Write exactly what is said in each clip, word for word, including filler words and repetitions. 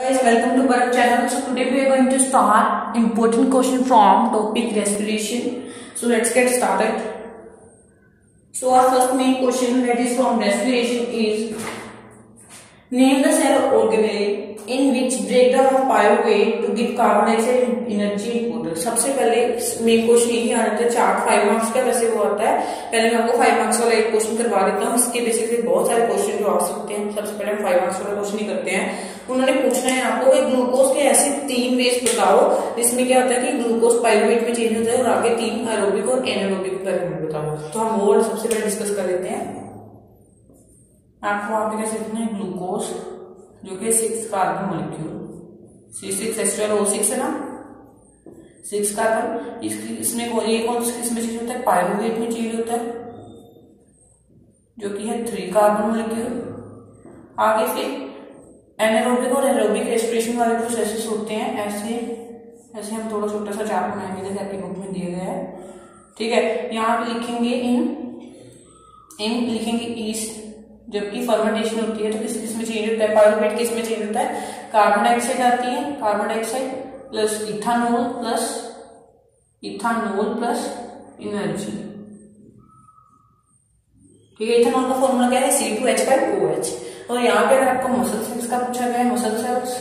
Guys, welcome to Bharat channel. So today we are going to start important question from topic respiration. So let's get started. So our first main question that is from respiration is name the cell organelle in which breakdown of pyruvate to give carbon dioxide energy in water. सबसे पहले main question यही आ रहा था chart five marks का वैसे वो आता है। पहले मैं आपको फाइव मार्क्स वाला एक क्वेश्चन करवा देता हूँ। इसके बेसिकली बहुत सारे क्वेश्चन जो आ सकते हैं। सबसे पहले हम फाइव मार्क्स वाला क्वेश्चन ही करते हैं। उन्होंने पूछना है आपको कि ग्लूकोज के ऐसे तीन वेज बताओ जिसमें क्या होता है कि ग्लूकोज पाइरुवेट में चेंज होता है और आगे तीन एरोबिक और एनारोबिक बारे में बताओ। तो हम वो सबसे पहले डिस्कस कर लेते हैं। आपको वहां पे कैसे लिखना है ग्लूकोज जो कि six carbon molecule C six astral O six है ना, सिक्स कार्बन। इसकी इसमें ये कौन सा किसमें चेंज होता है? पाइरुवेट में चेंज होता है जो कि है थ्री कार्बन मॉलिक्यूल। आगे फिर एनारोबिक और एरोबिक रेस्पिरेशन वाले प्रोसेसेस होते हैं। ऐसे ऐसे हम थोड़ा छोटा सा चार्ट बनाएंगे जैसे आपकी बुक में दिया गया है, ठीक है। यहाँ पे लिखेंगे इन इन लिखेंगे ईस्ट, जबकि फर्मेंटेशन होती है तो किस किस में चेंज होता है? पाइरुवेट किस में चेंज होता है? कार्बन डाइऑक्साइड आती है, carbon dioxide plus ethanol plus ethanol plus energy, ठीक है। इथानॉल का फॉर्मूला क्या है? C two H by O H. और यहाँ पे अगर आपको मसल सेल्स का पूछा गया है, मसल सेल्स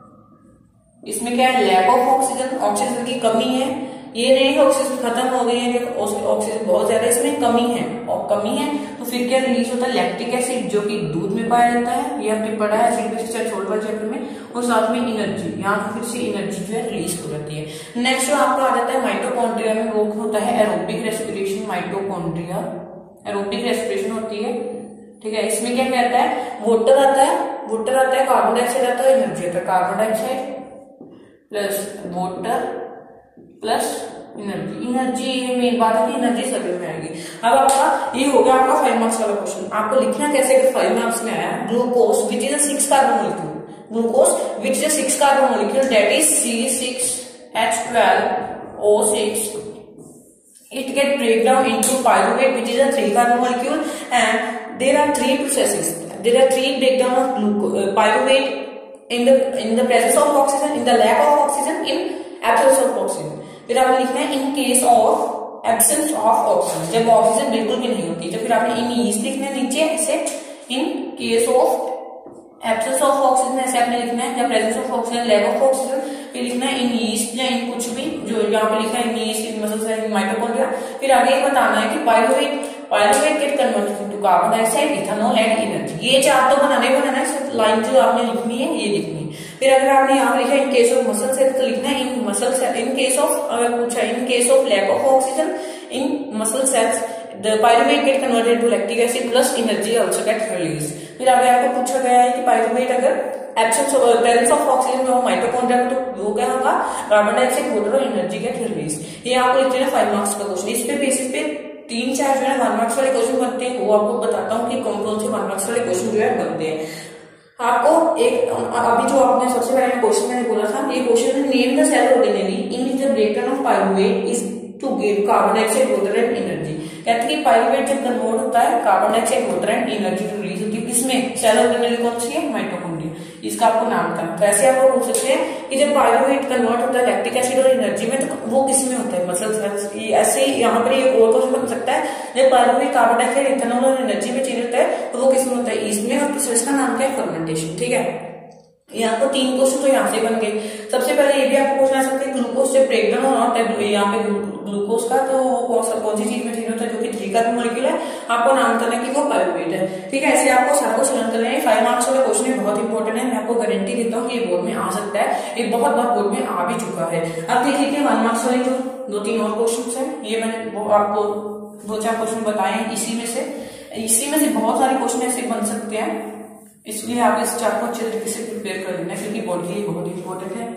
इसमें क्या है? लैक ऑफ ऑक्सीजन, ऑक्सीजन की कमी है। ये नहीं ऑक्सीजन खत्म हो गई है, ऑक्सीजन बहुत ज्यादा इसमें कमी है और कमी है तो फिर क्या रिलीज होता है? लैक्टिक एसिड जो कि दूध में पाया जाता है। ये हमने पढ़ा है एसिड बेस छोड़ वाले चैप्टर में। और साथ में एनर्जी, यहाँ पे फिर से एनर्जी जो है रिलीज हो जाती है। नेक्स्ट जो आपका आ जाता है माइटोकॉन्ड्रिया में, वो होता है aerobic respiration. Mitochondria aerobic respiration होती है, ठीक है। इसमें क्या कहता है? वाटर आता है, वाटर आता है, कार्बन डाइऑक्साइड आता है, एनर्जी आता है। Carbon dioxide plus water plus energy. Energy ये मेन बात है कि एनर्जी सभी में आएगी। अब आपका ये हो गया आपका फाइव मार्क्स वाला क्वेश्चन। आपको लिखना कैसे अगर फाइव मार्क्स में आया? Glucose which is a six carbon molecule, glucose which is a six carbon molecule that is C six H twelve O six, it get break down into pyruvate which is a three carbon molecule and there are three processes. There are three breakdown of glucose uh, pyruvate in the in the presence of oxygen, in the lack of oxygen, in absence of oxygen. फिर आपने लिखना है in case of absence of oxygen, जब oxygen बिल्कुल भी नहीं होती तो फिर आपने इन ईस्ट लिखना है नीचे ऐसे। in case of absence of oxygen ऐसे आपने लिखना है, या presence of oxygen, lack of oxygen. फिर लिखना है इन ईस्ट या इन कुछ भी जो यहाँ पे लिखा है in yeast, in muscles, in mitochondria. फिर आगे ये बताना है कि pyruvate pyruvate get converted into carbon dioxide, ethanol and energy. ये चार तो बनाने बनाना है, लाइन जो आपने लिखनी है ये लिखनी है। फिर अगर आपने यहाँ लिखा in case of muscle cell तो लिखना है in muscle cell, in case of अगर पूछा in case of lack of oxygen in muscle cells the pyruvate get converted to lactic acid plus energy also get released। फिर आगे आपको पूछा गया है कि पाइरुवेट अगर absence of presence of oxygen में हो माइटोकॉन्ड्रिया में तो वो क्या होगा? कार्बन डाइऑक्साइड, वाटर और एनर्जी गेट रिलीज। ये आपको लिखते हैं फाइव मार्क्स का क्वेश्चन। इस पे बेसिस पे तीन चार जो है वन मार्क्स वाले क्वेश्चन बनते हैं, वो आपको बताता हूँ कि कौन कौन से वन मार्क्स वाले क्वेश्चन जो है बनते हैं। आपको एक अभी जो आपने सबसे पहले क्वेश्चन मैंने बोला था, ये question name the cell organelle in which the breakdown of pyruvate is to give carbon dioxide, water and energy. कहते हैं कि पाइरुवेट जब कन्वर्ट होता है carbon dioxide, water and energy release होती है। किसमें? सेल ऑर्गेनेल कौन सी है? माइटोकॉन्ड्रिया। इसका आपको नाम था। तो ऐसे आपको पूछ सकते हैं कि जब पाइरुवेट कन्वर्ट होता है लैक्टिक एसिड और एनर्जी में तो वो किसमें होता है? Muscle cells. ऐसे ही यहाँ पर एक और क्वेश्चन बन सकता है, जब पाइरुवेट कार्बन डाइऑक्साइड, इथानॉल और एनर्जी में चेंज होता है तो वो किसमें होता है? ईस्ट में। और प्रोसेस का नाम क्या है? फर्मेंटेशन, ठीक है। यहाँ पर तीन क्वेश्चन तो यहाँ से बन गए। सबसे पहले ये भी आपको पूछना सकते हैं ग्लूकोज जब ब्रेकडाउन हो रहा है यहाँ पे ग्लूकोज का तो वो कौन सी चीज में चेंज होता है? जो कि थ्री कार्बन मॉलिक्यूल है। आपको नाम करना है कि वो पाइरुवेट है, ठीक है। ऐसे आपको सारा कुछ लर्न करना है। फाइव मार्क्स वाला क्वेश्चन है, बहुत इंपॉर्टेंट है। मैं आपको गारंटी देता हूँ कि ये बोर्ड में आ सकता है, ये बहुत बार बोर्ड में आ भी चुका है। अब देख लीजिए वन मार्क्स वाले जो दो तीन और क्वेश्चन है, ये मैंने वो आपको दो चार क्वेश्चन बताए हैं। इसी में से इसी में से बहुत सारे क्वेश्चन ऐसे बन सकते हैं, इसलिए आप इस चार्ट को अच्छे तरीके से प्रिपेयर कर लेना क्योंकि बोर्ड के लिए बहुत इंपॉर्टेंट है।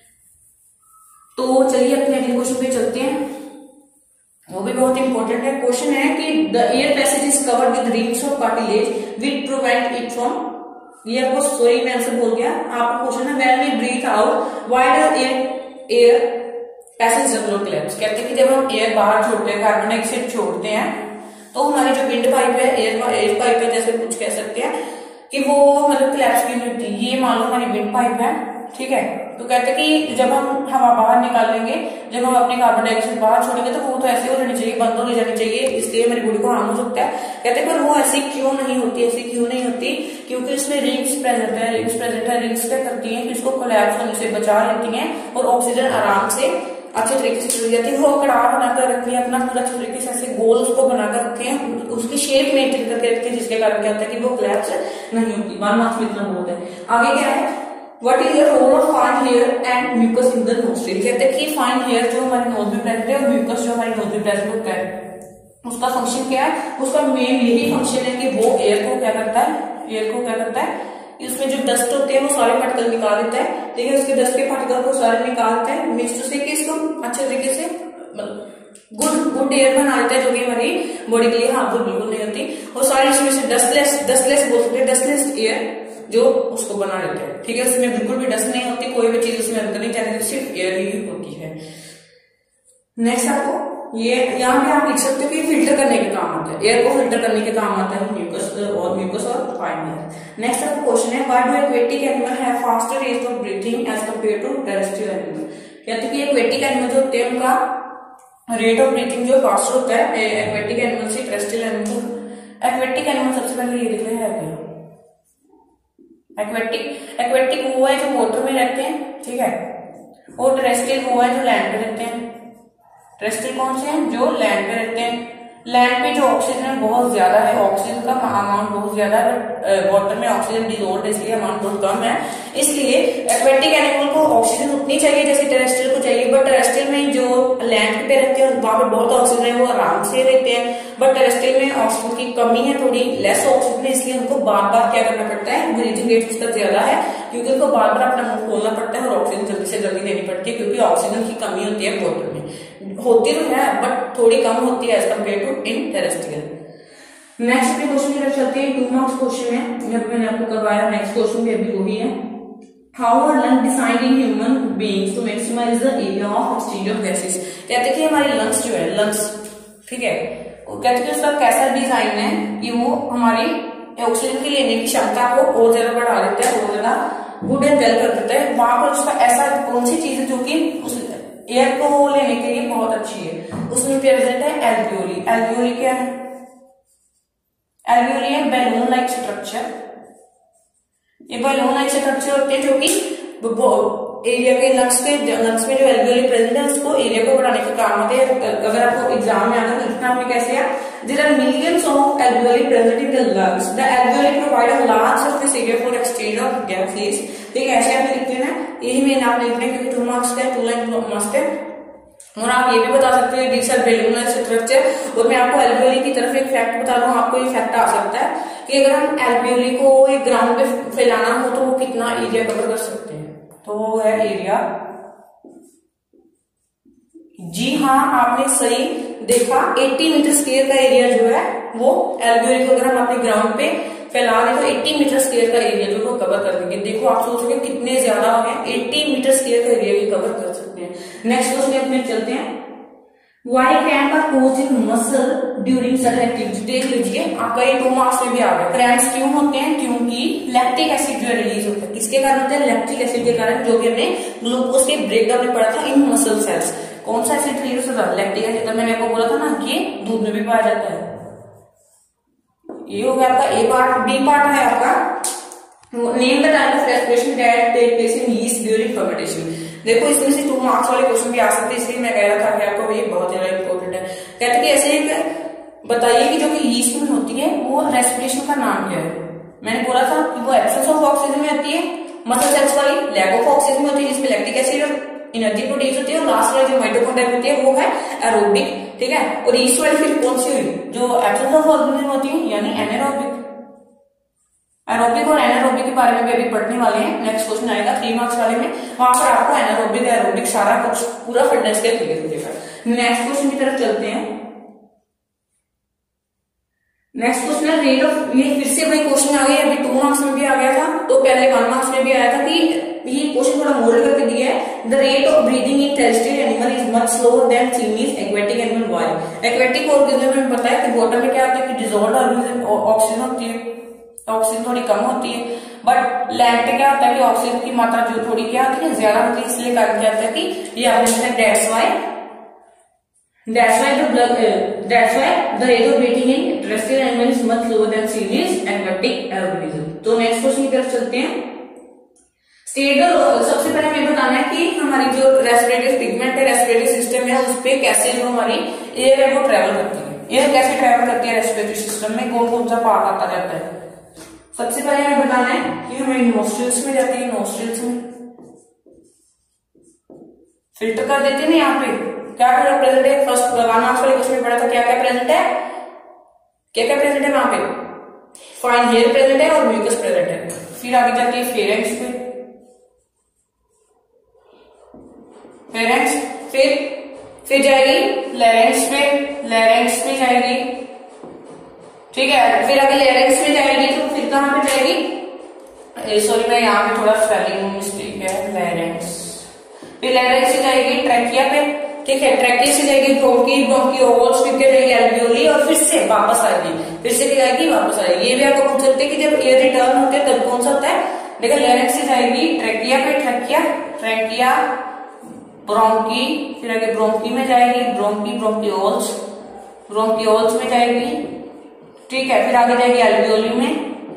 तो चलिए अपने अगले क्वेश्चन पे चलते हैं, वो भी बहुत इंपॉर्टेंट है। क्वेश्चन है कि the air passage is covered with rings of cartilage which prevent it from, ये आपको सॉरी मैं आंसर बोल गया। आपको क्वेश्चन है when we breathe out why does air air passage general collapse. कहते हैं कि जब हम एयर बाहर छोड़ते हैं, कार्बन डाइऑक्साइड छोड़ते हैं तो हमारी जो विंड पाइप है, एयर एयर पाइप है, जैसे कुछ कह सकते हैं कि वो मतलब कोलैप्स भी नहीं होती। ये मान लो हमारी विंड पाइप है, ठीक है, तो कहते हैं कि जब हम हवा बाहर निकालेंगे, जब हम अपने कार्बन डाइऑक्साइड बाहर छोड़ेंगे तो वो तो ऐसे हो जानी चाहिए, बंद हो जानी चाहिए, इसलिए हमारी बॉडी को हार्म हो सकता है। कहते हैं पर वो ऐसी क्यों नहीं होती, ऐसी क्यों नहीं होती, क्योंकि इसमें रिंग्स प्रेजेंट है, रिंग्स प्रेजेंट है। रिंग्स क्या करती हैं, इसको कोलैप्स होने से बचा लेती हैं और ऑक्सीजन आराम से अच्छे तरीके से चली जाती है। वो कड़ाह बनाकर रखती है अपना पूरा अच्छे तरीके से, ऐसे गोल उसको बनाकर रखे हैं, उसकी शेप मेंटेन करके रखते हैं, जिसके कारण क्या होता है कि वो कोलैप्स नहीं होती। वन मार्क्स में इतना बहुत है। आगे क्या है, what is the role of fine hair and mucus in the nostril. कहते हैं कि फाइन हेयर जो हमारे नोज में प्रेजेंट है और म्यूकस जो हमारे नोज में प्रेजेंट होता है, उसका फंक्शन क्या है, उसका मेन यही फंक्शन है कि वो एयर को क्या करता है, एयर को क्या करता है, इसमें जो डस्ट होते हैं वो सारे पार्टिकल निकाल देता है। देखिए उसके डस्ट के पार्टिकल को सारे निकालता है, मिक्स से कि इसको अच्छे तरीके से गुड गुड एयर बना देता है, जो कि हमारी बॉडी के लिए हार्मफुल बिल्कुल नहीं होती। और सारी इसमें से डस्टलेस डस्टलेस बोल सकते हैं, डस्टलेस एयर जो उसको बना देते हैं, ठीक है। उसमें बिल्कुल भी डस्ट नहीं होती, कोई भी चीज उसमें अंदर नहीं जाती, सिर्फ एयर ही होती है। नेक्स्ट आपको ये यहाँ पे आप लिख सकते हो कि फिल्टर करने के काम आता है, एयर को फिल्टर करने के काम आता है म्यूकस और म्यूकस और फाइन हेयर। नेक्स्ट आपका क्वेश्चन है, why do aquatic animal have faster rate of breathing as compare to terrestrial animal. कहते हैं कि एक्वेटिक एनिमल जो होते हैं उनका रेट ऑफ ब्रीथिंग जो फास्टर होता है एक्वेटिक एनिमल से टेरेस्ट्रियल एनिमल। एक्वेटिक एनिमल सबसे पहले ये देख रहे हैं एक्वेटिक एक्वेटिक वो है जो वाटर में रहते हैं, ठीक है, और टेरेस्ट्रियल वो है जो लैंड पे रहते हैं। टेरेस्ट्रियल कौन से हैं, जो लैंड पे रहते हैं। लैंड पे जो ऑक्सीजन बहुत ज्यादा है, ऑक्सीजन का अमाउंट बहुत ज्यादा है, बट वाटर में ऑक्सीजन डिसॉल्व इसलिए अमाउंट बहुत कम है। इसलिए एक्वेटिक एनिमल को ऑक्सीजन उतनी चाहिए जैसे टेरेस्ट्रियल को चाहिए, बट टेरेस्ट्रियल में जो लैंड पे रहते हैं वहां पे बहुत ऑक्सीजन है, वो आराम से रहते हैं। बट टेरेस्ट्रियल में ऑक्सीजन की कमी है, थोड़ी लेस ऑक्सीजन है, इसलिए उनको बार बार क्या करना पड़ता है, ब्रीथिंग रेट उसका ज्यादा है, क्योंकि उनको बार बार अपना मुंह खोलना पड़ता है और ऑक्सीजन जल्दी से जल्दी लेनी पड़ती है, क्योंकि ऑक्सीजन की कमी होती है वाटर में। होती तो है बट थोड़ी कम होती है as compare to in terrestrial. Next अपने क्वेश्चन की तरफ चलते हैं। टू मार्क्स क्वेश्चन है, जब मैंने आपको करवाया नेक्स्ट क्वेश्चन भी अभी वही है। How are lung designed in human beings to maximise the area of exchange of gases. कहते हैं कि हमारे लंग्स जो है, लंग्स, ठीक है, वो कहते हैं कि उसका कैसा डिजाइन है कि वो हमारी ऑक्सीजन की लेने की क्षमता को और ज्यादा बढ़ा देता है, और ज्यादा गुड एंड वेल कर देता है। वहां पर उसका ऐसा कौन सी चीज है जो कि उस एयर को लेने के लिए बहुत अच्छी है, उसमें प्रेजेंट है एल्वियोली। एल्वियोली क्या है, एल्वियोली है बैलून लाइक स्ट्रक्चर। ये बैलून लाइक स्ट्रक्चर होते हैं जो कि एरिया के लंग्स के लंग्स में जो एल्वियोली प्रेजेंट है उसको एरिया को बढ़ाने के काम आते हैं। अगर आपको एग्जाम में आता है तो लिखना आपने कैसे है, there are millions of alveoli present in the lungs, the alveoli provide a large surface area for exchange of gases. ठीक है, ऐसे आप लिखते हैं ना, यही मेन आप लिख रहे हैं क्योंकि टू मार्क्स का टू लाइन मस्ट है। और आप ये भी बता सकते हैं this are balloon like structure. और मैं आपको एल्वियोली की तरफ एक फैक्ट बता रहा हूँ, आपको ये फैक्ट आ सकता है कि अगर हम एल्वियोली को एक ग्राउंड पे फैलाना हो तो वो कितना एरिया कवर कर सकते हैं, तो वो है एरिया। जी हाँ, आपने सही देखा, अस्सी मीटर स्क्वायर का एरिया जो है वो एल्वियोली को अगर हम अपने ग्राउंड पे फैला रहे तो अस्सी मीटर स्क्वायर का एरिया जो वो कवर कर देंगे। देखो आप सोच रहे हो कितने ज्यादा हो गए, अस्सी मीटर स्क्वायर का एरिया भी कवर कर सकते हैं। नेक्स्ट क्वेश्चन अपने चलते हैं, why cramp are caused in muscle during certain activity. देख लीजिए आपका ये टू मार्क्स में भी आ गया। क्रैम्प्स क्यों होते हैं, क्योंकि लैक्टिक एसिड जो रिलीज होता है, किसके कारण होता है, लैक्टिक एसिड के कारण, जो कि हमने ग्लूकोज के ब्रेकडाउन में पढ़ा था इन मसल सेल्स। कौन सा एसिड रिलीज होता है, लैक्टिक एसिड। मैंने आपको बोला था ना कि दूध में भी पाया जाता है। ये हो गया आपका ए पार्ट। बी पार्ट है आपका, name the type of respiration that take place in yeast during fermentation. देखो इसमें से टू मार्क्स वाले क्वेश्चन भी आ सकते हैं, इसलिए मैं कह रहा था कि आपको ये बहुत ज्यादा इंपॉर्टेंट है। कहते हैं कि ऐसे एक बताइए कि जो कि यीस्ट में होती है वो रेस्पिरेशन का नाम क्या है। मैंने बोला था कि वो एब्सेंस ऑफ ऑक्सीजन में होती है, मसल सेल्स वाली लैक ऑफ ऑक्सीजन में होती है, जिसमें लैक्टिक एसिड और एनर्जी प्रोड्यूस होती है, और लास्ट वाली जो माइटोकॉन्ड्रिया होती है वो है एरोबिक। ठीक है, और यीस्ट वाली फिर कौन सी हुई, जो एब्सेंस ऑफ ऑक्सीजन होती है यानी एनारोबिक। एरोबिक और एनारोबिक के बारे में भी अभी पढ़ने वाले हैं, नेक्स्ट क्वेश्चन आएगा थ्री मार्क्स वाले में, वहां पर आपको एनारोबिक एरोबिक सारा कुछ पूरा फिटनेस के क्लियर हो जाएगा। नेक्स्ट क्वेश्चन की तरफ चलते हैं। नेक्स्ट क्वेश्चन है रेट ऑफ, ये फिर से वही क्वेश्चन आ गया, अभी टू मार्क्स में भी आ गया था, तो पहले वन मार्क्स में भी आया था कि ये क्वेश्चन थोड़ा मोल्ड करके दिया है। The rate of breathing in terrestrial animal is much slower than seems aquatic animal. Why? Aquatic organism में पता है कि वाटर में क्या होता है कि डिसॉल्व्ड ऑक्सीजन होती है, तो ऑक्सीजन थोड़ी कम होती है। बट लैंड पे क्या होता है कि ऑक्सीजन की मात्रा जो थोड़ी क्या होती है, ज्यादा होती है, इसलिए कारण क्या होता है कि ये आपने that's why that's why the blood that's why the rate of breathing in terrestrial animal is much lower than see is aquatic organism. तो नेक्स्ट क्वेश्चन की तरफ चलते हैं। स्टेट द सबसे पहले हमें बताना है कि हमारी जो रेस्पिरेटरी पिगमेंट है, रेस्पिरेटरी सिस्टम है, उस पे कैसे जो हमारी एयर है वो ट्रेवल करती है। एयर कैसे ट्रेवल करती है रेस्पिरेटरी सिस्टम में, कौन कौन सा पार्ट आता जाता है। सबसे पहले हमें बताना है कि हमें नोस्ट्रिल्स में जाती है, नोस्ट्रिल्स में फिल्टर कर देते हैं ना। यहाँ पे क्या क्या प्रेजेंट है, फर्स्ट लगाना वाले क्वेश्चन में पढ़ा था क्या क्या प्रेजेंट है, क्या क्या प्रेजेंट है वहां पे, फाइन हेयर प्रेजेंट है और म्यूकस प्रेजेंट है। फिर आगे जाती है फेरेंक्स पे, फेरेंक्स फिर फिर जाएगी लैरिंक्स पे, लैरिंक्स पे जाएगी, ठीक है। फिर आगे लैरिंक्स में जाएगी तो फिर कहां पे जाएगी, सॉरी मैं यहाँ पे थोड़ा स्पेलिंग मिस्टेक है, लैरिंक्स। फिर लैरिंक्स से जाएगी ट्रैकिया पे, ठीक है। ट्रैकिया से जाएगी ब्रोंकी, ब्रोंकियोल्स, फिर क्या जाएगी एल्वियोली और फिर से वापस आएगी, फिर से क्या जाएगी वापस आएगी। ये भी आपको पूछ सकते हैं कि जब एयर रिटर्न होते हैं तब कौन सा होता है। देखो लैरिंक्स से जाएगी ट्रैकिया पे, ट्रैकिया ट्रैकिया ब्रोंकी, फिर आगे ब्रोंकी में जाएगी, ब्रोंकी ब्रोंकियोल्स, ब्रोंकियोल्स में जाएगी, ठीक है। फिर आगे जाएगी एल्वियोली में,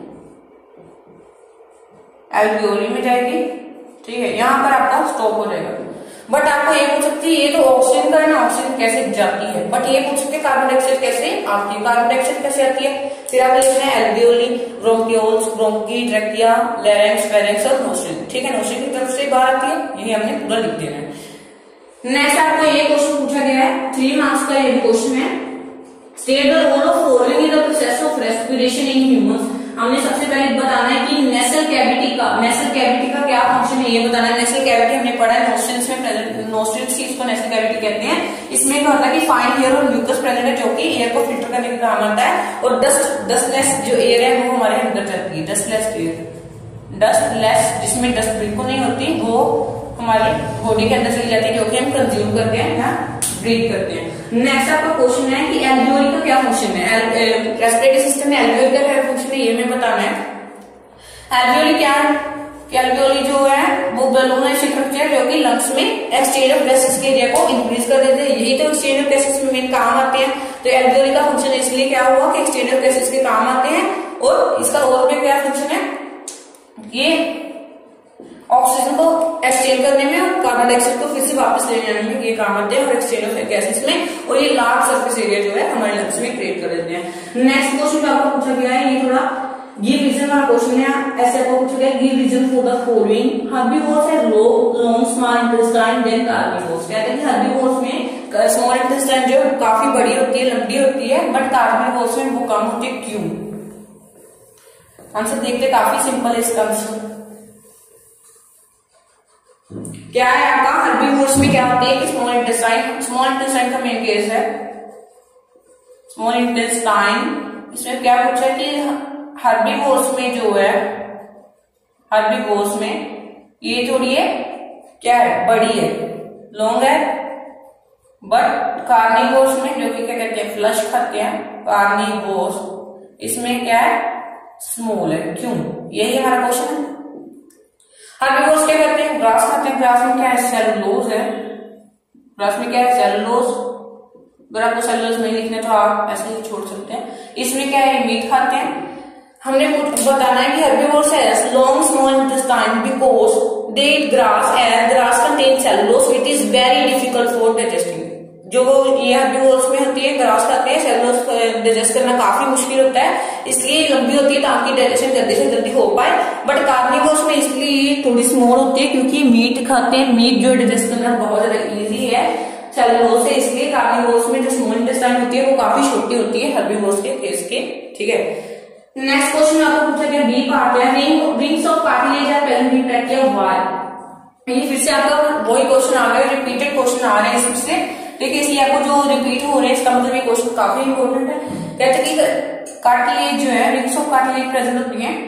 एल्वियोली में जाएगी, ठीक है। यहां पर आपका स्टॉप हो जाएगा। बट आपको ये पूछ सकती है, ये तो ऑक्सीजन का है ना, ऑक्सीजन कैसे जाती है, बट ये पूछ सकते हैं कार्बन डाइऑक्साइड कैसे आती है, कार्बन डाइऑक्साइड कैसे आती है। फिर आप लिखना है alveoli, bronchioles, bronchi, trachea, larynx, pharynx और नोस्ट्रिल, ठीक है। नोस्ट्रिल की तरफ से बाहर आती है, यही हमने पूरा लिख देना है। नेक्स्ट आपको ये क्वेश्चन पूछा गया है, थ्री मार्क्स का ये क्वेश्चन है। State the role of following in the process of respiration in humans. हमने सबसे पहले बताना है कि नेसल कैविटी का नेसल कैविटी का क्या फंक्शन है, ये बताना है। नेसल कैविटी हमने पढ़ा है नोस्ट्रिल्स में प्रेजेंट, नोस्ट्रिल्स की इसको नेसल कैविटी कहते हैं। इसमें क्या होता है कि फाइन एयर और म्यूकस प्रेजेंट है जो कि एयर को फिल्टर करने का काम आता है, और डस्ट डस्टलेस जो एयर है वो हमारे अंदर जाती है, डस्टलेस एयर, डस्टलेस जिसमें डस्ट बिल्कुल नहीं होती, वो हमारी बॉडी के अंदर चली जाती है, जो कि हम कंज्यूम करते हैं या ब्रीथ करते हैं। नेक्स्ट आपका क्वेश्चन है कि एल्वियोली का क्या फंक्शन है, रेस्पिरेटरी सिस्टम में एल्वियोली का क्या फंक्शन है, ये हमें बताना है। एल्वियोली क्या है, एल्वियोली जो है वो बलून स्ट्रक्चर है जो कि लंग्स में एक्सचेंज ऑफ गैसेस के एरिया को इंक्रीज कर देते हैं। यही तो एक्सचेंज ऑफ गैसेस में मेन काम आते हैं। तो एल्वियोली का फंक्शन इसलिए क्या हुआ कि एक्सचेंज ऑफ गैसेस के काम आते हैं, और इसका और भी क्या फंक्शन है, ये ऑक्सीजन को एक्सचेंज करने में और कार्बन डाइऑक्साइड को फिर से वापस ले जाने में ये काम आते हैं, और एक्सचेंज ऑफ गैसेस में, और ये लार्ज सरफेस एरिया जो है हमारे लंग्स में क्रिएट कर देते हैं। नेक्स्ट क्वेश्चन आपको पूछा गया है, ये थोड़ा गिव रीजन वाला क्वेश्चन है। ऐसे आपको पूछा गया give reason for the following. Herbivores है low long small intestine than carnivores. कहते हैं कि हर्बीवोर्स में स्मॉल इंटेस्टाइन जो काफी बड़ी होती है, लंबी होती है, बट कार्निवोर्स में वो कम होती है, क्यों। आंसर देखते, काफी सिंपल है इसका आंसर। क्या है आपका हर्बीवोर्स में क्या होती है कि स्मॉल इंटेस्टाइन, स्मॉल इंटेस्टाइन का मेन केस है स्मॉल इंटेस्टाइन। इसमें क्या पूछा है कि हर्बीवोर्स में जो है, हर्बीवोर्स में ये थोड़ी है क्या है, बड़ी है, लॉन्ग है, बट कार्निवोर्स में जो कि क्या कहते हैं फ्लश खाते हैं, कार्निवोर्स इसमें क्या है स्मॉल है, क्यों। यही हमारा क्वेश्चन है। हर्बीवोर्स क्या करते हैं, ग्रास खाते हैं। ग्रास में क्या है, सेलुलोज है, ग्रास में क्या है सेलुलोज। अगर आपको सेलुलोज नहीं लिखना तो आप ऐसे ही छोड़ सकते हैं। इसमें क्या है, मीट खाते हैं। हमने बताना है कि हर्बीवोर्स है long small intestine because they eat grass and grass contain cellulose, it is very difficult for digesting. जो ये हर्बीवोर्स में होती है, ग्रास खाते हैं, सेलुलोज डाइजेस्ट करना काफी मुश्किल होता है, इसलिए लंबी होती है ताकि डाइजेशन जल्दी से जल्दी हो पाए। बट कार्निवोर्स में इसलिए थोड़ी स्मॉल होती है क्योंकि मीट खाते हैं, मीट जो डाइजेस्ट करना बहुत ज्यादा इजी है सेलुलोज से, इसलिए कार्निवोर्स में जो स्मॉल इंटेस्टाइन होती है वो काफी छोटी होती है हर्बीवोर्स के केस के, ठीक है। नेक्स्ट क्वेश्चन आपको पूछा गया बी पार्ट है, rings of cartilage are present in trachea why. ये फिर से आपका वही क्वेश्चन आ गया, रिपीटेड क्वेश्चन आ रहे हैं इससे, ठीक है। इसलिए आपको जो रिपीट हो रहे हैं इसका मतलब ये क्वेश्चन काफी इंपॉर्टेंट है। कहते हैं कि कार्टिलेज जो है, रिंग्स ऑफ कार्टिलेज प्रेजेंट होती है,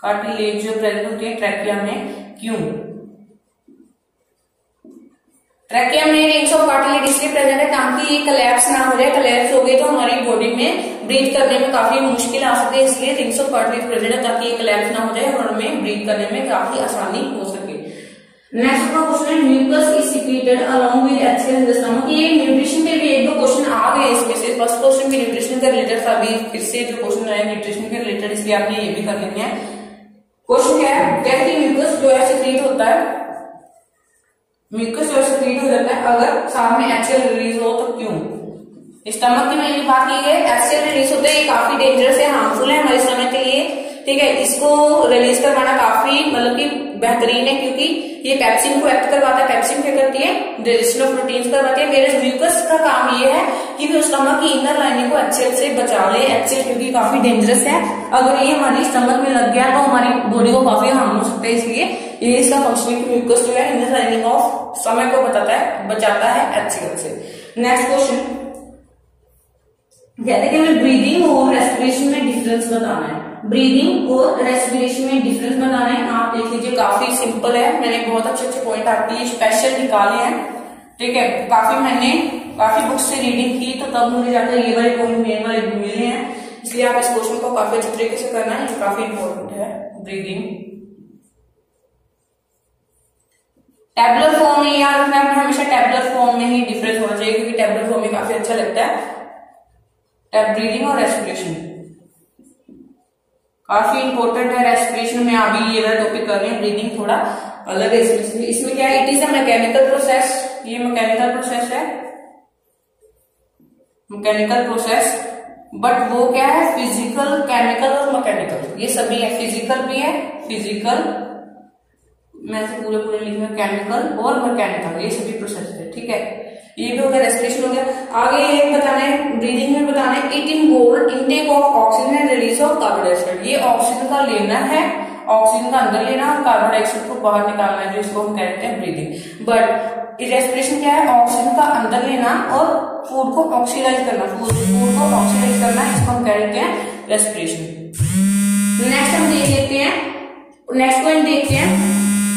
कार्टिलेज जो प्रेजेंट होती है ट्रैकिया में, क्यों। ट्रैकिया में रिंग्स ऑफ कार्टिलेज इसलिए प्रेजेंट है ताकि ये कोलैप्स ना हो जाए, कोलैप्स हो गई तो हमारी बॉडी में ब्रीथ करने में काफी मुश्किल आ सकती है, इसलिए रिंग्स ऑफ कार्टिलेज प्रेजेंट है ताकि ये कोलैप्स ना हो जाए और हमें ब्रीथ करने में काफी आसानी हो सके। नेक्स्ट का क्वेश्चन है mucus is secreted along with HCL in the stomach. ये न्यूट्रिशन के भी एक दो क्वेश्चन आ गए इसमें से, फर्स्ट क्वेश्चन भी न्यूट्रिशन के रिलेटेड था, अभी फिर से जो क्वेश्चन आया न्यूट्रिशन के रिलेटेड, इसलिए आपने ये भी कर लेनी है। क्वेश्चन क्या है, कहती म्यूकस जो है सिक्रीट होता है, म्यूकस जो है सिक्रीट हो जाता है अगर साथ में एचसीएल रिलीज हो तो क्यों? स्टमक की मैंने बात की है, एचसीएल रिलीज होता है, ये काफी डेंजरस है, हार्मफुल है हमारे स्टमक के लिए, ठीक है। इसको रिलीज करवाना काफी मतलब कि बेहतरीन है क्योंकि ये पेप्सिन को एक्ट करवाता है। पेप्सिन क्या करती है, डाइजेशन ऑफ प्रोटीन्स करवाती है। मेरे म्यूकस का काम ये है कि वो स्टमक की इनर लाइनिंग को एचसीएल से बचा ले, एचसीएल क्योंकि काफी डेंजरस है, अगर ये हमारी स्टमक में लग गया तो हमारी बॉडी को काफी हार्म हो सकता है, इसलिए ये इसका फंक्शन है। म्यूकस जो है इनर लाइनिंग ऑफ स्टमक को बताता है, बचाता है एचसीएल से। नेक्स्ट क्वेश्चन कहते हैं कि हमें ब्रीदिंग और रेस्पिरेशन में डिफरेंस बताना है। ब्रीदिंग और रेस्पिरेशन में डिफरेंस बताना है, आप देख लीजिए काफी सिंपल है, मैंने बहुत अच्छे अच्छे पॉइंट आपके लिए स्पेशल निकाले हैं, ठीक है। काफी मैंने काफी बुक्स से रीडिंग की तो तब मुझे जाकर ये वाले पॉइंट मेन वाले मिले हैं, इसलिए आप इस क्वेश्चन को काफी अच्छे तरीके से करना है, काफी इंपॉर्टेंट है। ब्रीदिंग टेबुलर फॉर्म में याद रखना है, हमेशा टेबुलर फॉर्म में ही डिफरेंस होना चाहिए क्योंकि टेबुलर फॉर्म में काफी अच्छा लगता है। ब्रीदिंग और रेस्पिरेशन काफी इंपॉर्टेंट है, रेस्पिरेशन में अभी ये वाला टॉपिक कर रहे हैं, ब्रीदिंग थोड़ा अलग है इसमें। इसमें क्या है, it is a mechanical process, ये मैकेनिकल प्रोसेस है, मैकेनिकल प्रोसेस, बट वो क्या है फिजिकल, केमिकल और मैकेनिकल, ये सभी है, फिजिकल भी है, फिजिकल मैं से पूरे पूरे लिखना, केमिकल और मैकेनिकल, ये सभी प्रोसेस है, ठीक है। ये भी हो गया, रेस्पिरेशन हो गया। आगे ये बताना है, ब्रीदिंग में बताना है, it involve intake of oxygen and release of carbon dioxide. ये ऑक्सीजन का लेना है, ऑक्सीजन का अंदर लेना और कार्बन डाइऑक्साइड को बाहर निकालना है, जो इसको हम कहते हैं ब्रीदिंग। बट रेस्पिरेशन क्या है, ऑक्सीजन का अंदर लेना और फूड को ऑक्सीडाइज करना, फूड फूड को ऑक्सीडाइज करना, इसको हम कहते हैं रेस्पिरेशन। नेक्स्ट हम देख लेते हैं, नेक्स्ट पॉइंट देखते हैं,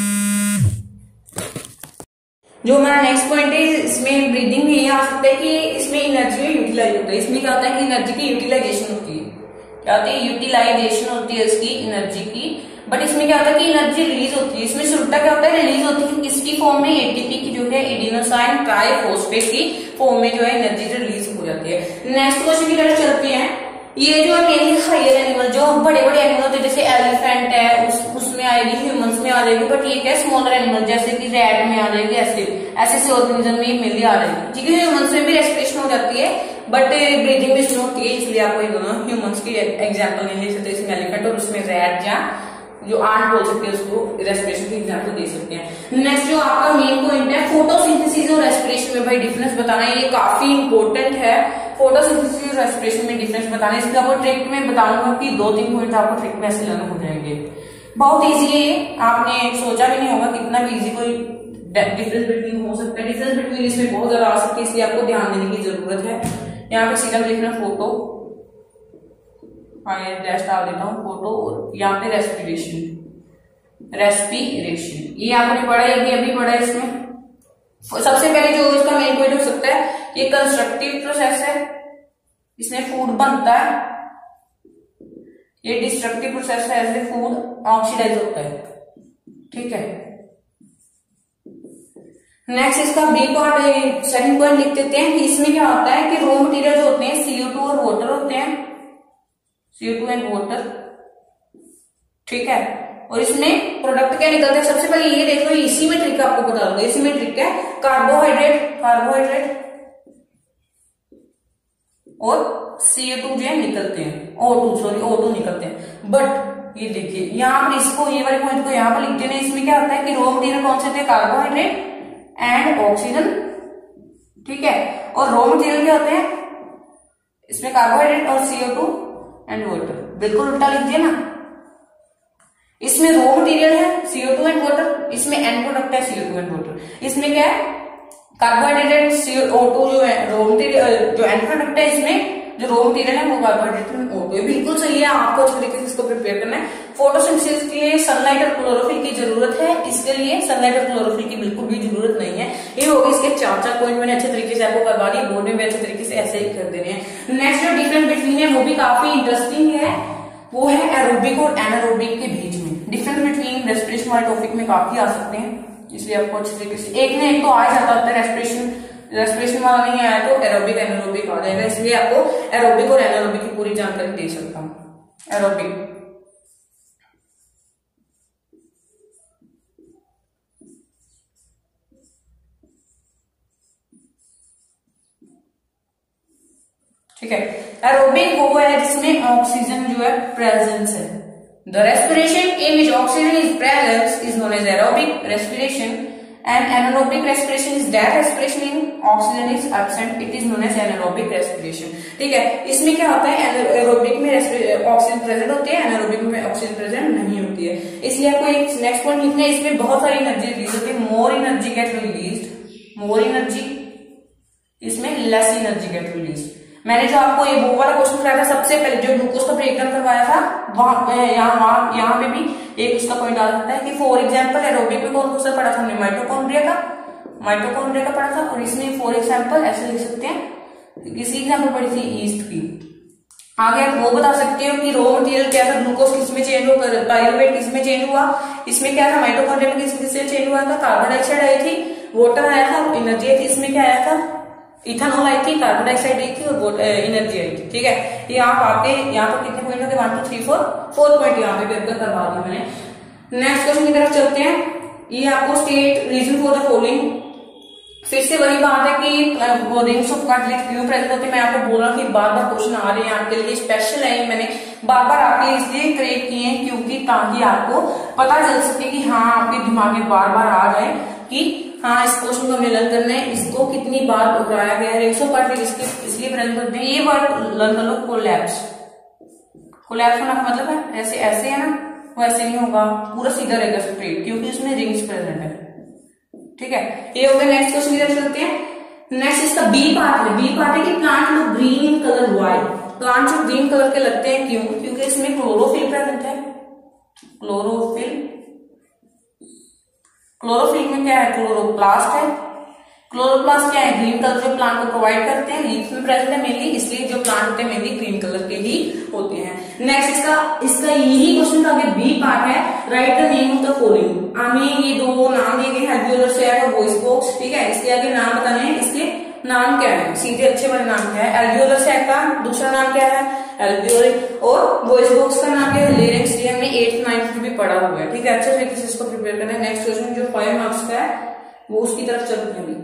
जो हमारा नेक्स्ट पॉइंट है, इसमें ब्रीदिंग में ये आ सकता है कि इसमें एनर्जी यूटिलाइज होता है। इसमें क्या होता है कि एनर्जी की यूटिलाइजेशन होती है, क्या होती है, यूटिलाइजेशन होती है इसकी एनर्जी की। बट इसमें क्या होता है कि एनर्जी रिलीज होती है, इसमें से उल्टा क्या होता है, रिलीज होती है किसकी फॉर्म में, एटीपी की जो है एडिनोसाइन ट्राइफॉस्फेट की फॉर्म में जो है एनर्जी रिलीज हो जाती है। नेक्स्ट क्वेश्चन की तरफ चलते हैं, ये जो है हायर एनिमल, जो बड़े बड़े एनिमल होते हैं जैसे एलिफेंट है, उस उसमें आएगी, ह्यूमंस में आ जाएगी, बट ये क्या स्मॉलर एनिमल जैसे कि रैट में आ जाएगी, ऐसे ऐसे से ऑर्गेनिज्म में मेनली आ जाएगी, ठीक है। ह्यूमंस में भी रेस्पिरेशन हो जाती है बट ब्रीदिंग भी स्लो होती है, इसलिए आपको ये दोनों ह्यूमंस की एग्जाम्पल नहीं ले सकते, इसमें एलिफेंट और उसमें रैट या जो आंट बोल सकते हैं उसको रेस्पिरेशन की एग्जाम्पल दे सकते हैं। नेक्स्ट जो आपका मेन पॉइंट है, फोटोसिंथेसिस और रेस्पिरेशन में भाई डिफरेंस बताना है, ये काफी इंपॉर्टेंट है। फोटोसिंथेसिस और रेस्पिरेशन में डिफरेंस बताना है, इसका आपको ट्रिक में बताऊंगा कि दो तीन पॉइंट आपको ट्रिक में ऐसे लर्न हो जाएंगे। बहुत ईजी है ये, आपने सोचा भी नहीं होगा कितना भी ईजी कोई डिफरेंस बिटवीन हो सकता है। डिफरेंस बिटवीन इसमें बहुत ज्यादा आ सकती है, इसलिए आपको ध्यान देने की जरूरत है। यहाँ पे सीधा लिखना फोटो, हाँ ये डैश डाल देता हूँ, फोटो, और यहाँ पे रेस्पिरेशन, रेस्पिरेशन ये आपने पढ़ा, ये भी अभी पढ़ा है। इसमें सबसे पहले जो इसका मेन पॉइंट हो सकता है, ये कंस्ट्रक्टिव प्रोसेस है, इसमें फूड बनता है। ये डिस्ट्रक्टिव प्रोसेस है, ऐसे फूड ऑक्सीडाइज होता है, ठीक है। नेक्स्ट इसका बी पार्ट, सेकंड पॉइंट लिख देते हैं कि इसमें क्या होता है कि रॉ मटेरियल जो होते हैं सीओ टू और वाटर होते हैं, सीओ टू एंड वाटर, ठीक है। और इसमें प्रोडक्ट क्या निकलते हैं, सबसे पहले ये देख लो, इसी में ट्रिक आपको बता दूंगा, इसी में ट्रिक है, कार्बोहाइड्रेट कार्बोहाइड्रेट और सी ए टू जो है निकलते हैं, O two sorry O two निकलते हैं। बट ये देखिए यहाँ पर इसको, ये वाले पॉइंट को यहाँ पर लिख देना, इसमें क्या होता है कि रॉ मटेरियल कौन से थे, कार्बोहाइड्रेट एंड ऑक्सीजन, ठीक है। और रॉ मटेरियल क्या होते हैं, इसमें कार्बोहाइड्रेट और C O two and water, बिल्कुल उल्टा लिख दिया ना। इसमें रॉ मटेरियल है C O two and water, इसमें एंड प्रोडक्ट है C O two and water. इसमें क्या है, कार्बोहाइड्रेट सी ओ टू जो है रॉ मटेरियल, जो एंड प्रोडक्ट है, इसमें जो रॉ मटेरियल है वो कार्बोहाइड्रेट में हो गए। बिल्कुल सही है, आपको अच्छे तरीके से इसको प्रिपेयर करना है। फोटोसिंथेसिस के लिए सनलाइट और क्लोरोफिल की जरूरत है, इसके लिए सनलाइट और क्लोरोफिल की बिल्कुल भी जरूरत नहीं है। ये हो गए इसके चार चार पॉइंट मैंने अच्छे तरीके से आपको करवा दिए, बोर्ड में भी अच्छे तरीके से ऐसे ही कर देने हैं। नेक्स्ट जो डिफरेंस बिटवीन है वो भी काफी इंटरेस्टिंग है, वो है एरोबिक और एनारोबिक के बीच में। डिफरेंस बिटवीन रेस्पिरेशन वाले टॉपिक में काफी आ सकते हैं, इसलिए आपको अच्छे तरीके से एक ने एक तो आ जाता है, रेस्पिरेशन रेस्पिरेशन वाला नहीं आया तो एरोबिक एनारोबिक आ जाएगा, इसलिए आपको एरोबिक और एनारोबिक की पूरी जानकारी दे सकता हूं। एरोबिक ठीक है, एरोबिक वो है जिसमें ऑक्सीजन जो है प्रेजेंस है। The respiration in which oxygen is presence is known as aerobic respiration and anaerobic respiration is that respiration in oxygen is absent, it is known as anaerobic respiration। ठीक है, इसमें क्या होता है, एरोबिक में ऑक्सीजन प्रेजेंट होती है, anaerobic में ऑक्सीजन प्रेजेंट नहीं होती है, इसलिए आपको एक नेक्स्ट पॉइंट लिखना है। इसमें बहुत सारी एनर्जी रिलीज होती है, more energy get released, more energy, इसमें लेस एनर्जी गेट रिलीज्ड। मैंने जो आपको ये वो वाला क्वेश्चन कराया था सबसे पहले, जो ग्लूकोज का ब्रेकडाउन करवाया था, वहां यहाँ वहां यहाँ पे भी एक उसका पॉइंट आ सकता है कि फॉर एग्जांपल एरोबिक में कौन सा पढ़ा था हमने, माइटोकॉन्ड्रिया का माइटोकॉन्ड्रिया का पढ़ा था, और इसमें फॉर एग्जांपल ऐसे लिख सकते हैं, किसी एग्जांपल पढ़ी थी ईस्ट की। आगे आप वो बता सकते हो कि रॉ मटेरियल क्या था, ग्लूकोज किसमें चेंज हुआ, पायरुवेट किसमें चेंज हुआ, इसमें क्या था, माइटोकॉन्ड्रिया में किस किससे चेंज हुआ था, कार्बन डाइऑक्साइड आई थी, वाटर आया था, एनर्जी आई थी, इसमें क्या आया था, इथेनॉल आई थी, कार्बन डाइऑक्साइड आई थी और एनर्जी आई थी। ठीक है, ये आप आपके यहाँ पर कितने पॉइंट हो गए, one two three four four point यहाँ पे पेपर करवा दिया मैंने। नेक्स्ट क्वेश्चन की तरफ चलते हैं। ये आपको state reason for the following, फिर से वही बात है कि रिंग्स ऑफ कार्टिलेज क्यों प्रेजेंट होते हैं। मैं आपको बोला कि बार बार क्वेश्चन आ रहे हैं आपके लिए, स्पेशल है, मैंने बार बार आपके लिए इसलिए क्रिएट किए हैं क्योंकि ताकि आपको पता चल सके कि हाँ आपके दिमाग में बार बार आ जाए कि हाँ इस क्वेश्चन को हमें लर्न करना है, इसको कितनी बार दोहराया गया है। रिंग्स ऑफ कार्टिलेज इसके इसलिए प्रेजेंट होते हैं। ये वर्ड लर्न कर लो, कोलैप्स। कोलैप्स होना का मतलब है ऐसे ऐसे है ना, वो ऐसे नहीं होगा, पूरा सीधा रहेगा स्ट्रेट, क्योंकि उसमें रिंग्स प्रेजेंट है। ठीक है, ये हो गया। नेक्स्ट क्वेश्चन की तरफ चलते हैं। नेक्स्ट इसका बी पार्ट है। बी पार्ट है कि plant look green in colour, why plant जो ग्रीन कलर के लगते हैं, क्यों, क्योंकि इसमें क्लोरोफिल प्रेजेंट है। क्लोरोफिल, क्लोरोफिल में क्या है, क्लोरोप्लास्ट है। क्लोरोप्लास्ट क्या है, ग्रीन कलर जो प्लांट को प्रोवाइड करते हैं, लीव्स में प्रेजेंट है मेनली, इसलिए जो प्लांट होते हैं मेनली ग्रीन कलर के ही होते हैं। नेक्स्ट इसका इसका यही क्वेश्चन का आगे बी पार्ट है, write the name of the following. हमें ये दो नाम दिए गए, एल्वियोलर सैक और वॉइस बॉक्स। ठीक है, इसके आगे नाम बताने हैं, इसके नाम क्या है, सीधे अच्छे वाले नाम क्या है। एल्वियोलर सैक का दूसरा नाम क्या है, एल्वियोलर, और वॉइस बॉक्स का नाम क्या है, लेरिंक्स। ये हमने एट्थ नाइन्थ में भी पढ़ा हुआ है। ठीक है, अच्छे तरीके से इसको प्रिपेयर करना है। नेक्स्ट क्वेश्चन जो फाइव मार्क्स का है वो उसकी तरफ चलते हैं।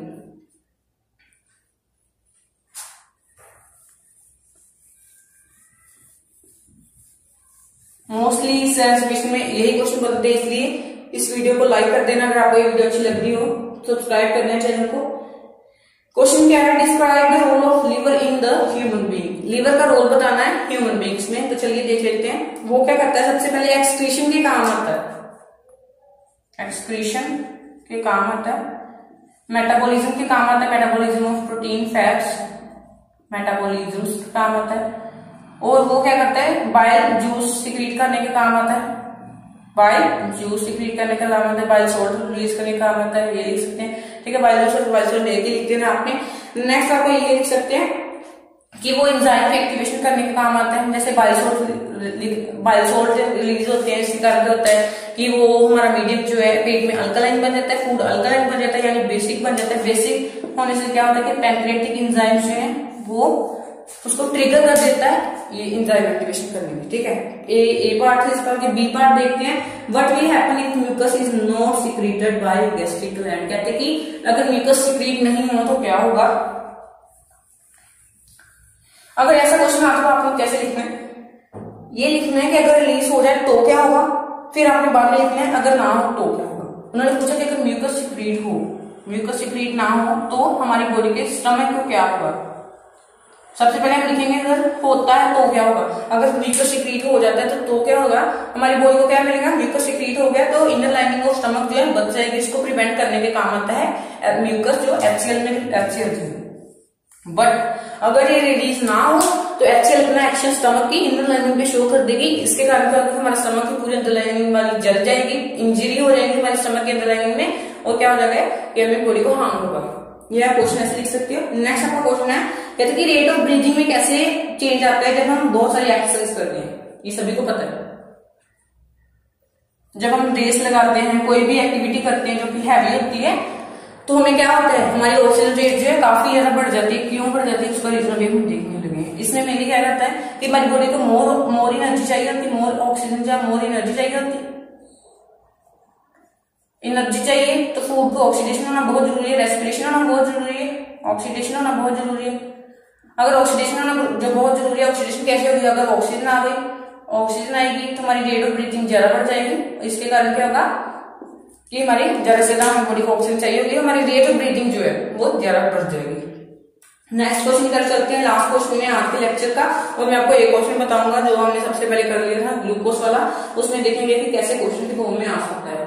मोस्टली सेंस में यही क्वेश्चन बनते हैं, इसलिए इस वीडियो को लाइक कर देना अगर आपको ये वीडियो अच्छी लग रही हो, सब्सक्राइब करना है चैनल को। क्वेश्चन क्या है, describe the role of liver in the human being. Liver का रोल बताना है ह्यूमन बीइंग्स में, तो चलिए देख लेते हैं वो क्या करता है। सबसे पहले एक्सक्रीशन के काम आता है, एक्सक्रीशन के काम आता है, मेटाबॉलिज्म के काम आता है, metabolism of protein fats, metabolism का काम आता है, और वो क्या करता है, बाइल जूस सिक्रीट करने के काम आता है, बाइल जूस सिक्रीट करने का काम आता है, बाइल सॉल्ट रिलीज करने का काम आता है, ये लिख सकते हैं। ठीक है, बाइल जूस और बाइल सॉल्ट एक ही लिख देना आपने। नेक्स्ट आपको ये लिख सकते हैं कि वो एंजाइम के एक्टिवेशन करने का काम आता है, जैसे bile salt bile salt release होते हैं, इसके कारण होता है कि वो हमारा मीडियम जो है पेट में अल्कलाइन बन जाता है, फूड अल्कलाइन बन जाता है, यानी बेसिक बन जाता है। बेसिक होने से क्या होता है कि पैंक्रियाटिक एंजाइम जो है वो उसको ट्रिगर कर देता है ये एंजाइम एक्टिवेशन करने में। ठीक है, ए ए पार्ट है इसका। बी पार्ट देखते हैं, what will happen if mucus is not secreted by gastric gland. कहते हैं कि अगर म्यूकस सिक्रीट नहीं हो तो क्या होगा। अगर ऐसा क्वेश्चन आता तो आपको कैसे लिखना है, ये लिखना है कि अगर रिलीज हो जाए तो क्या होगा, फिर आपने बाद में लिखना है अगर ना हो तो क्या होगा। उन्होंने पूछा कि अगर म्यूकस सिक्रीट हो, म्यूकस सिक्रीट ना हो तो हमारी बॉडी के स्टमक को क्या होगा। सबसे पहले हम लिखेंगे अगर होता है तो क्या होगा। अगर म्यूकस सिक्रीट हो जाता है तो तो क्या होगा, हमारी बॉडी को क्या मिलेगा, म्यूकस सिक्रीट हो गया तो इनर लाइनिंग ऑफ स्टमक जो है बच जाएगी, इसको प्रिवेंट करने के काम आता है म्यूकस जो एचसीएल में एचसीएल से। बट अगर ये रिलीज ना हो तो एक्चुअल अपना एक्शन स्टमक की इनर लाइनिंग पे शो कर देगी। इसके कारण क्या होगा, हमारे स्टमक की पूरी अंदर लाइनिंग वाली जल जाएगी, इंजरी हो जाएगी हमारे स्टमक के अंदर लाइनिंग में, और क्या हो जाएगा कि हमें बॉडी को हार्म होगा। ये आप क्वेश्चन ऐसे लिख सकते हो। नेक्स्ट आपका क्वेश्चन है, कहते कि रेट ऑफ ब्रीदिंग में कैसे चेंज आता है जब हम बहुत सारी एक्सरसाइज करते हैं। ये सभी को पता है, जब हम रेस लगाते हैं, कोई भी एक्टिविटी करते हैं जो कि हैवी होती है, तो हमें क्या होता है, हमारी ऑक्सीजन रेट जो है काफी ज्यादा बढ़ जाती है। क्यों बढ़ जाती है उसका रीजन भी हम देखने लगे हैं। इसमें मेनली क्या रहता है कि हमारी बॉडी को मोर मोर एनर्जी चाहिए होती है, मोर ऑक्सीजन या मोर एनर्जी चाहिए होती है। एनर्जी चाहिए तो फूड को ऑक्सीडेशन होना बहुत जरूरी है, रेस्पिरेशन होना बहुत जरूरी है, ऑक्सीडेशन होना बहुत जरूरी है। अगर ऑक्सीडेशन होना जो बहुत जरूरी है, ऑक्सीडेशन कैसे होगी, अगर ऑक्सीजन आ गई, ऑक्सीजन आएगी तो हमारी रेट ऑफ ब्रीथिंग ज्यादा बढ़ जाएगी। इसके कारण क्या होगा कि हमारी ज्यादा से ज्यादा बॉडी को ऑक्सीजन चाहिए होगी, हमारी रेट ऑफ ब्रीथिंग जो है वो ज्यादा बढ़ जाएगी। नेक्स्ट क्वेश्चन कर चलते हैं, लास्ट क्वेश्चन में आज के लेक्चर का, और मैं आपको एक क्वेश्चन बताऊंगा जो हमने सबसे पहले कर लिया था ग्लूकोज वाला। उसमें देखेंगे कि कैसे क्वेश्चन के फॉर्म में आ सकता है,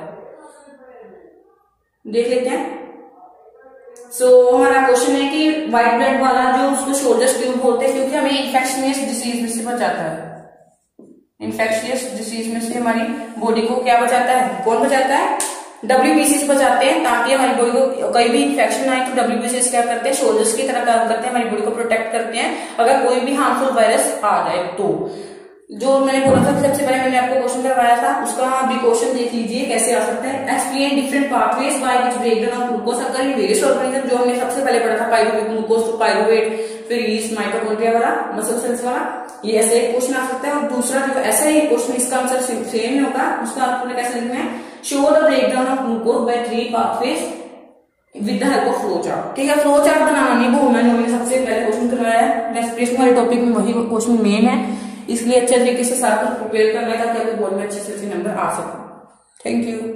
देख लेते हैं। सो so, हमारा क्वेश्चन है कि व्हाइट ब्लड वाला जो उसको शोल्डर्स ट्यूब बोलते हैं, क्योंकि हमें इन्फेक्शियस डिसीज में से बचाता है। इन्फेक्शियस डिसीज में से हमारी बॉडी को क्या बचाता है, कौन बचाता है, डब्ल्यूबीसी से बचाते हैं, ताकि हमारी बॉडी को कोई भी इन्फेक्शन आए तो डब्ल्यूबीसी क्या करते हैं, शोल्डर्स की तरह काम करते हैं, हमारी बॉडी को प्रोटेक्ट करते हैं अगर कोई भी हार्मफुल वायरस आ जाए तो। जो मैंने बोला था सबसे पहले मैंने आपको क्वेश्चन करवाया था, उसका भी क्वेश्चन देख लीजिए कैसे आ सकता है। Explain different pathways by which breakdown of glucose occur in various organism, जो हमने सबसे पहले पढ़ा था पाइरुवेट ग्लूकोज टू पाइरुवेट, फिर यीस्ट, माइटोकॉन्ड्रिया वाला, मसल सेल्स वाला, ये ऐसे एक क्वेश्चन आ सकता है। और दूसरा जो ऐसा ही क्वेश्चन इसका आंसर सेम होगा, उसका आपको कैसे लिखना है, show the breakdown of glucose by three pathways with the help of flow chart. ठीक है, फ्लो चार्ट बनाना नहीं भूलना, जो मैंने सबसे पहले क्वेश्चन करवाया है। रेस्पिरेशन वाले टॉपिक में वही क्वेश्चन मेन है, इसलिए अच्छे तरीके से सारा कुछ प्रिपेयर करना है ताकि आपको बोर्ड में अच्छे से अच्छे नंबर आ सके। Thank you.